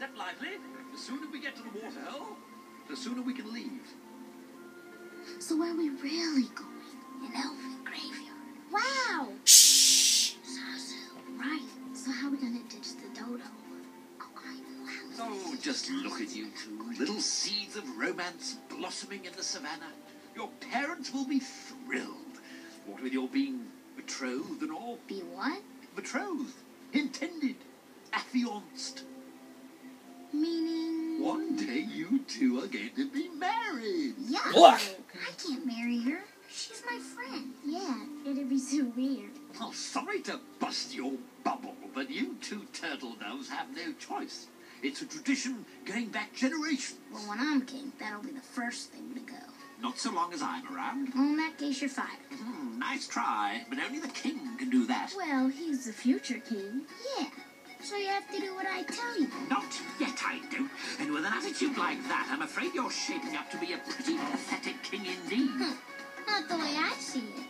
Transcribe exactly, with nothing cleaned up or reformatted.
step lively. The sooner we get to the waterhole, the sooner we can leave. So where are we really going? An elfin graveyard. Wow! Shh! Zazu. Right. So how are we gonna ditch the dodo? Oh, I know how. Oh, just look at you two. Little seeds of romance blossoming in the savannah. Your parents will be thrilled. What with your being betrothed and all. Be what? Betrothed. Intended. Affianced. Meaning... One day you two are going to be married. Yeah. What? I can't marry her. She's my friend. Yeah, it'd be so weird. Oh, sorry to bust your bubble, but you two turtle doves have no choice. It's a tradition going back generations. Well, when I'm king, that'll be the first thing to go. Not so long as I'm around. Well, in that case, you're fired. Hmm, nice try, but only the king can do that. Well, he's the future king. Yeah. So you have to do what I tell you. Not yet, I don't. And with an attitude like that, I'm afraid you're shaping up to be a pretty pathetic king indeed. Not the way I see it.